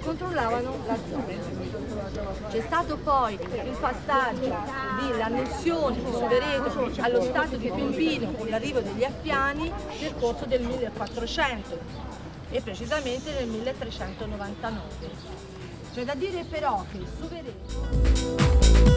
controllavano la zona. C'è stato poi il passaggio dell'annessione di Sovereto allo Stato di Piombino con l'arrivo degli Appiani nel corso del 1400 e precisamente nel 1399. C'è da dire però che il Sovereto...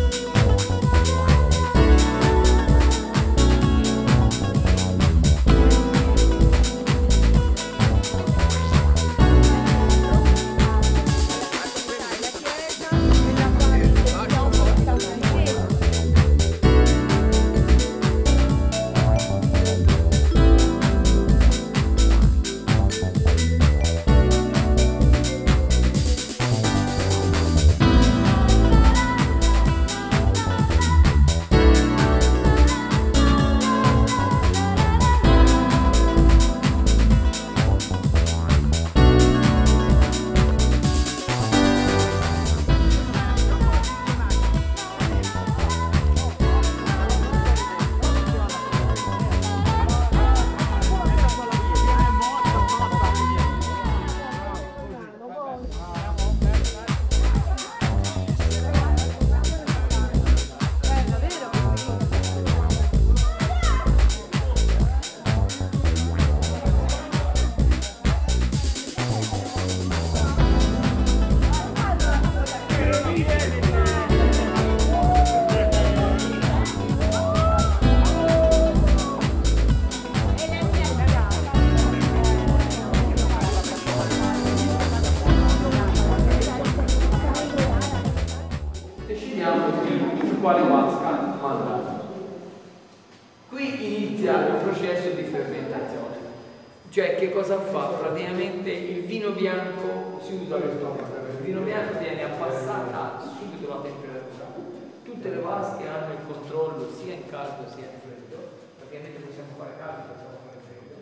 Quale vasca mandare. Qui inizia il processo di fermentazione, cioè che cosa fa? Praticamente il vino bianco si usa per stomaco, il vino bianco viene abbassata subito la temperatura. Tutte le vasche hanno il controllo sia in caldo sia in freddo, praticamente possiamo fare caldo, possiamo fare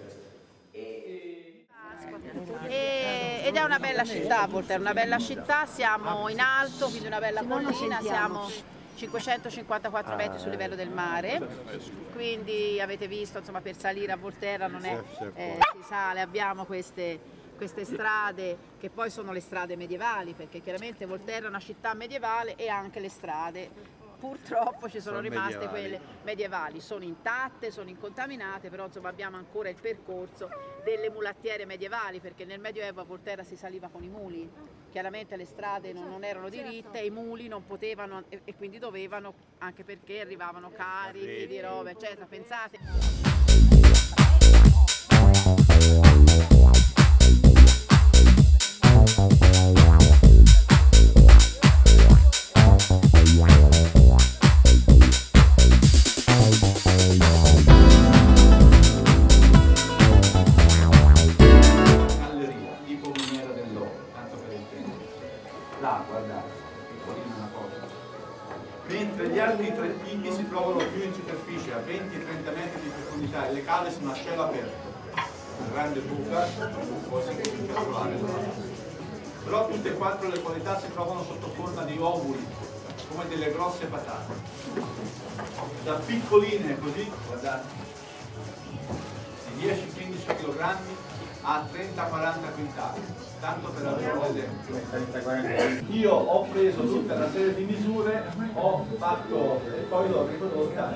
freddo. Ed è una bella città, Volterra, una bella città, siamo in alto, quindi una bella collina, siamo 554 metri sul livello del mare, quindi avete visto, insomma, per salire a Volterra non è, si sale, abbiamo queste strade che poi sono le strade medievali, perché chiaramente Volterra è una città medievale e anche le strade purtroppo ci sono rimaste quelle medievali, sono intatte, sono incontaminate, però insomma abbiamo ancora il percorso delle mulattiere medievali, perché nel Medioevo a Volterra si saliva con i muli, chiaramente le strade non erano diritte, i muli non potevano e quindi dovevano, anche perché arrivavano carichi di roba eccetera, pensate. Là, guardate, piccolina una cosa. Mentre gli altri tre picchi si trovano più in superficie, a 20-30 metri di profondità, e le cave sono a cielo aperto. Una grande buca, poi si comincia a trovare. Però tutte e quattro le qualità si trovano sotto forma di ovuli, come delle grosse patate. Da piccoline così, guardate, di 10-15 kg a 30-40 quintali, tanto per avere un esempio. Io ho preso tutta una serie di misure, ho fatto e poi l'ho riprodotta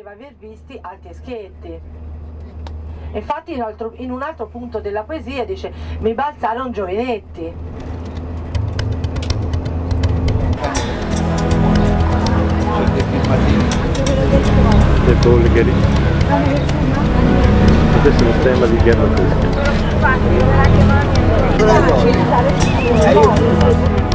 doveva aver visti alti e schietti. Infatti in un altro punto della poesia dice: mi balzarono giovinetti. Le Bolgheri. Questo è il tema di Ghermo Pesca.